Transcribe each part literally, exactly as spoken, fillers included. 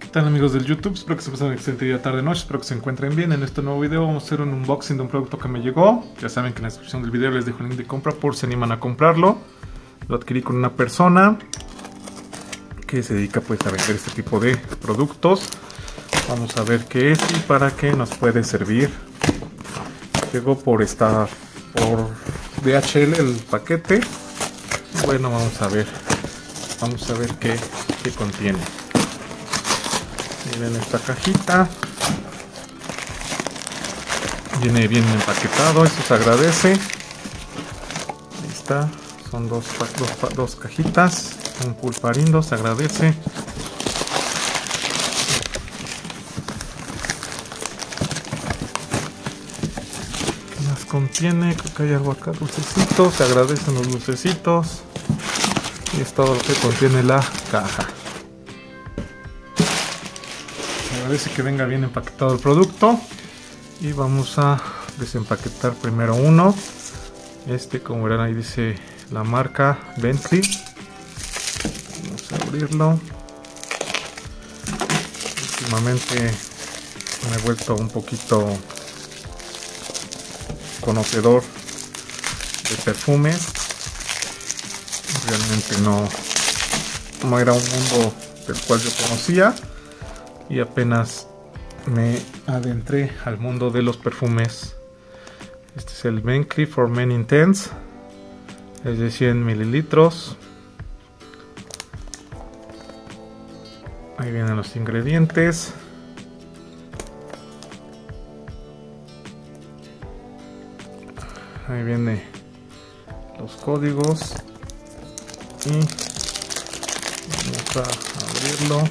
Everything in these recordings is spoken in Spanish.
¿Qué tal, amigos del YouTube? Espero que se pasen una excelente día, tarde, noche. Espero que se encuentren bien. En este nuevo video vamos a hacer un unboxing de un producto que me llegó. Ya saben que en la descripción del video les dejo el link de compra por si se animan a comprarlo. Lo adquirí con una persona que se dedica pues a vender este tipo de productos. Vamos a ver qué es y para qué nos puede servir. Llegó por esta por D H L el paquete. Bueno, vamos a ver. Vamos a ver qué, qué contiene. Miren esta cajita. Viene bien empaquetado, eso se agradece. Ahí está. Son dos, dos, dos cajitas. Un pulparindo, se agradece. ¿Qué más contiene? Creo que hay algo acá, dulcecitos. Se agradecen los dulcecitos. Y es todo lo que contiene la caja. Parece que venga bien empaquetado el producto y vamos a desempaquetar primero uno. Este, como verán, ahí dice la marca Bentley. Vamos a abrirlo. Últimamente me he vuelto un poquito conocedor de perfumes. Realmente no, no era un mundo del cual yo conocía. Y apenas me adentré al mundo de los perfumes. Este es el Bentley for Men Intense. Es de cien mililitros. Ahí vienen los ingredientes. Ahí vienen los códigos. Y vamos a abrirlo.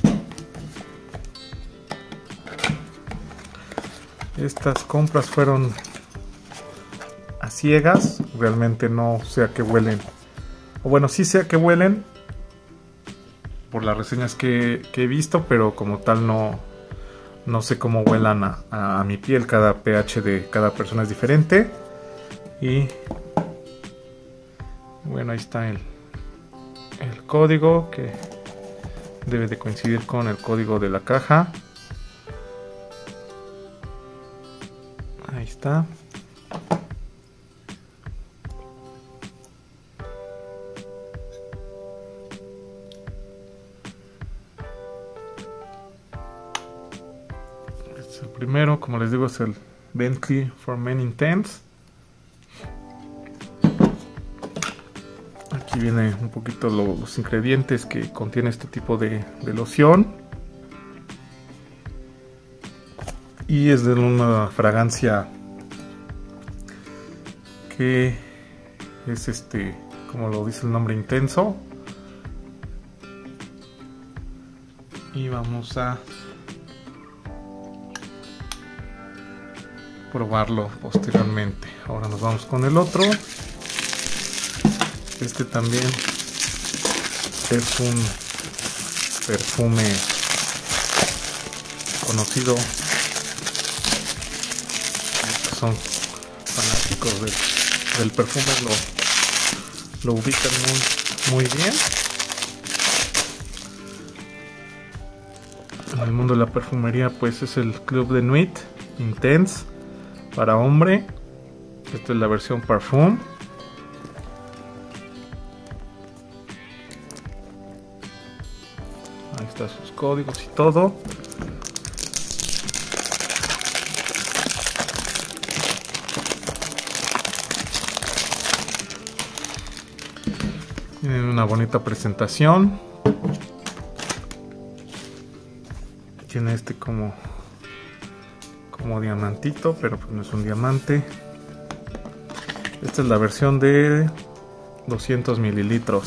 Estas compras fueron a ciegas, realmente no sé a qué huelen, o bueno, sí sé a qué huelen por las reseñas que, que he visto, pero como tal no, no sé cómo huelan a, a, a mi piel. Cada pH de cada persona es diferente. Y bueno, ahí está el, el código, que debe de coincidir con el código de la caja. Ahí está. Este es el primero, como les digo, es el Bentley for Men Intense. Aquí viene un poquito lo, los ingredientes que contiene este tipo de, de loción. Y es de una fragancia que es este, como lo dice el nombre, intenso. Y vamos a probarlo posteriormente. Ahora nos vamos con el otro. Este también es un perfume conocido. Son fanáticos del, del perfume, lo, lo ubican muy, muy bien. En el mundo de la perfumería pues es el Club de Nuit Intense para hombre. Esta es la versión Parfum. Ahí están sus códigos y todo. Tienen una bonita presentación. Tiene este como como diamantito, pero pues no es un diamante. Esta es la versión de doscientos mililitros.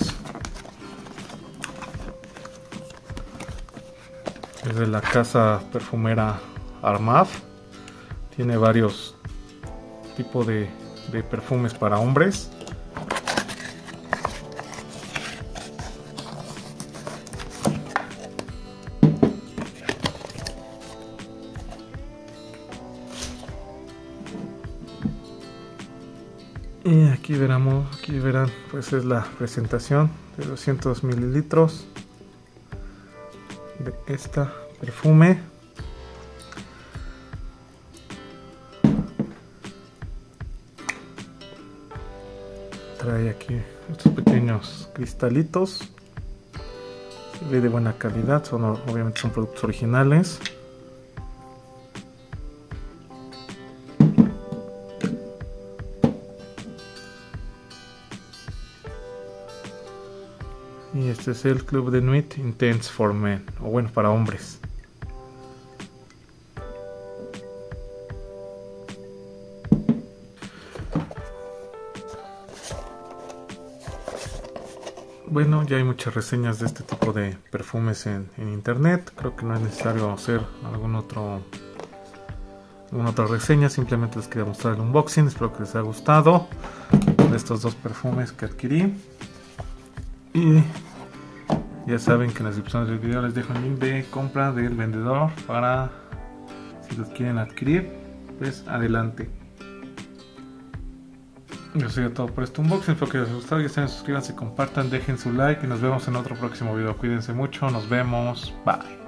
Es de la casa perfumera Armaf. Tiene varios tipos de, de perfumes para hombres. Y aquí verán, aquí verán, pues es la presentación de doscientos mililitros de esta perfume. Trae aquí estos pequeños cristalitos. Se ve de buena calidad, son, obviamente son productos originales. Y este es el Club de Nuit Intense for Men, o bueno, para hombres. Bueno, ya hay muchas reseñas de este tipo de perfumes en, en internet. Creo que no es necesario hacer algún otro, alguna otra reseña. Simplemente les quería mostrar el unboxing. Espero que les haya gustado de estos dos perfumes que adquirí. Y ya saben que en la descripción del video les dejo el link de compra del vendedor para si los quieren adquirir, pues adelante. Eso sería todo por este unboxing, espero que les haya gustado, ya saben, suscríbanse, compartan, dejen su like y nos vemos en otro próximo video. Cuídense mucho, nos vemos, bye.